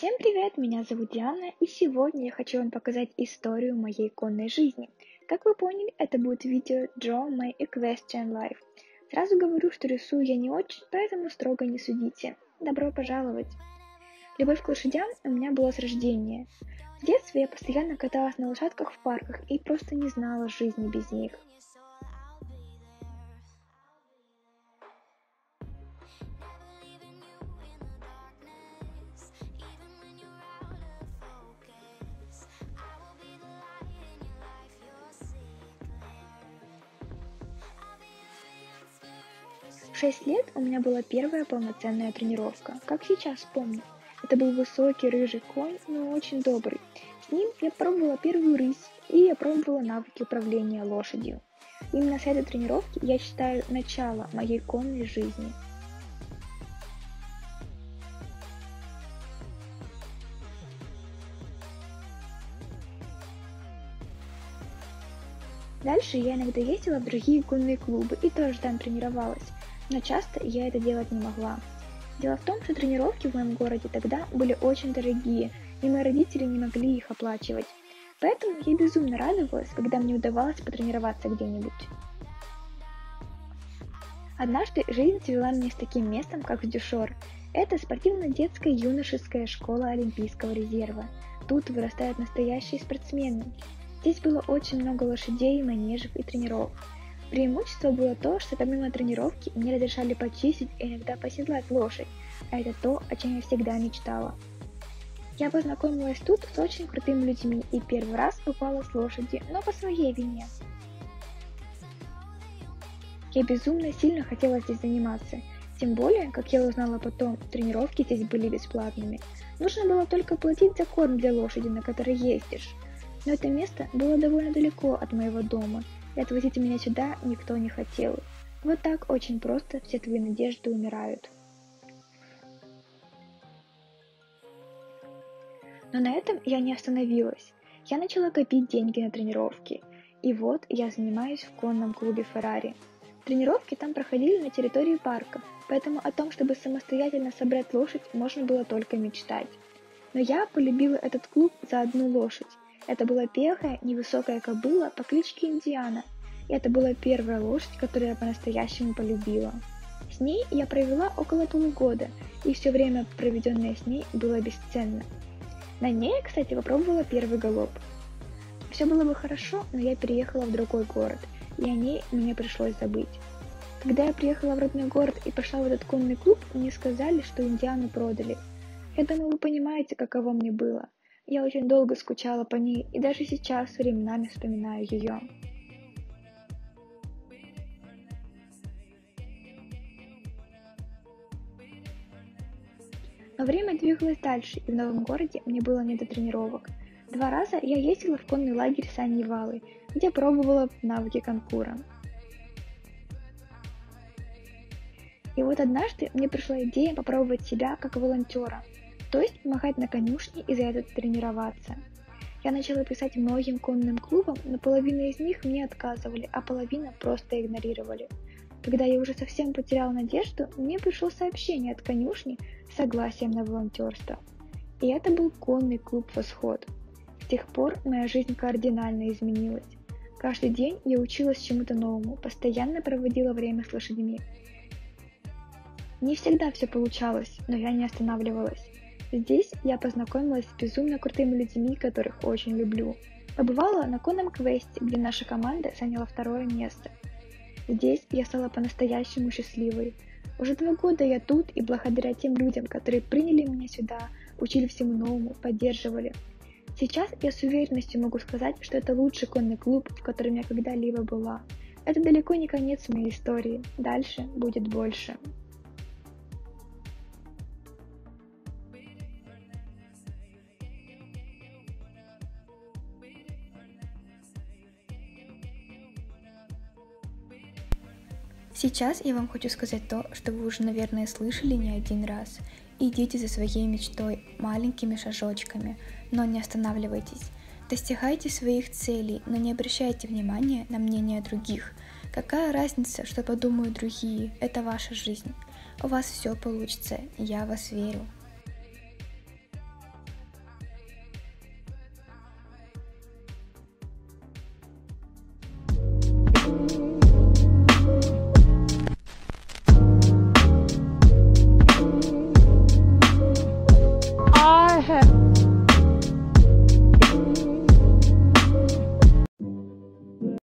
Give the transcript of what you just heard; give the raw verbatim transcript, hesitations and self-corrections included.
Всем привет, меня зовут Диана, и сегодня я хочу вам показать историю моей конной жизни. Как вы поняли, это будет видео Draw My Equestrian Life. Сразу говорю, что рисую я не очень, поэтому строго не судите. Добро пожаловать! Любовь к лошадям у меня была с рождения. В детстве я постоянно каталась на лошадках в парках и просто не знала жизни без них. В шесть лет у меня была первая полноценная тренировка, как сейчас помню. Это был высокий рыжий конь, но очень добрый. С ним я пробовала первую рысь, и я пробовала навыки управления лошадью. Именно с этой тренировки я считаю начало моей конной жизни. Дальше я иногда ездила в другие конные клубы и тоже там тренировалась, но часто я это делать не могла. Дело в том, что тренировки в моем городе тогда были очень дорогие, и мои родители не могли их оплачивать. Поэтому я безумно радовалась, когда мне удавалось потренироваться где-нибудь. Однажды жизнь свела меня с таким местом, как Дюшор. Это спортивно-детская юношеская школа Олимпийского резерва. Тут вырастают настоящие спортсмены. Здесь было очень много лошадей, манежев и тренировок. Преимущество было то, что помимо тренировки мне разрешали почистить и иногда поседлать лошадь, а это то, о чем я всегда мечтала. Я познакомилась тут с очень крутыми людьми и первый раз упала с лошади, но по своей вине. Я безумно сильно хотела здесь заниматься, тем более, как я узнала потом, тренировки здесь были бесплатными. Нужно было только платить за корм для лошади, на которой ездишь. Но это место было довольно далеко от моего дома, и отвозить меня сюда никто не хотел. Вот так очень просто все твои надежды умирают. Но на этом я не остановилась. Я начала копить деньги на тренировки. И вот я занимаюсь в конном клубе Феррари. Тренировки там проходили на территории парка, поэтому о том, чтобы самостоятельно собрать лошадь, можно было только мечтать. Но я полюбила этот клуб за одну лошадь. Это была пегая, невысокая кобыла по кличке Индиана, и это была первая лошадь, которую я по-настоящему полюбила. С ней я провела около полугода, и все время, проведенное с ней, было бесценно. На ней, кстати, попробовала первый галоп. Все было бы хорошо, но я переехала в другой город, и о ней мне пришлось забыть. Когда я приехала в родной город и пошла в этот конный клуб, мне сказали, что Индиану продали. Я думаю, вы понимаете, каково мне было. Я очень долго скучала по ней, и даже сейчас временами вспоминаю ее. Но время двигалось дальше, и в новом городе мне было не до тренировок. Два раза я ездила в конный лагерь Сан-Нивалы, где пробовала навыки конкура. И вот однажды мне пришла идея попробовать себя как волонтера, то есть помогать на конюшне и за это тренироваться. Я начала писать многим конным клубам, но половина из них мне отказывали, а половина просто игнорировали. Когда я уже совсем потеряла надежду, мне пришло сообщение от конюшни с согласием на волонтерство. И это был конный клуб «Восход». С тех пор моя жизнь кардинально изменилась. Каждый день я училась чему-то новому, постоянно проводила время с лошадьми. Не всегда все получалось, но я не останавливалась. Здесь я познакомилась с безумно крутыми людьми, которых очень люблю. Побывала на конном квесте, где наша команда заняла второе место. Здесь я стала по-настоящему счастливой. Уже два года я тут, и благодаря тем людям, которые приняли меня сюда, учили всему новому, поддерживали. Сейчас я с уверенностью могу сказать, что это лучший конный клуб, в котором я когда-либо была. Это далеко не конец моей истории. Дальше будет больше. Сейчас я вам хочу сказать то, что вы уже, наверное, слышали не один раз. Идите за своей мечтой маленькими шажочками, но не останавливайтесь. Достигайте своих целей, но не обращайте внимания на мнение других. Какая разница, что подумают другие, это ваша жизнь. У вас все получится, я в вас верю.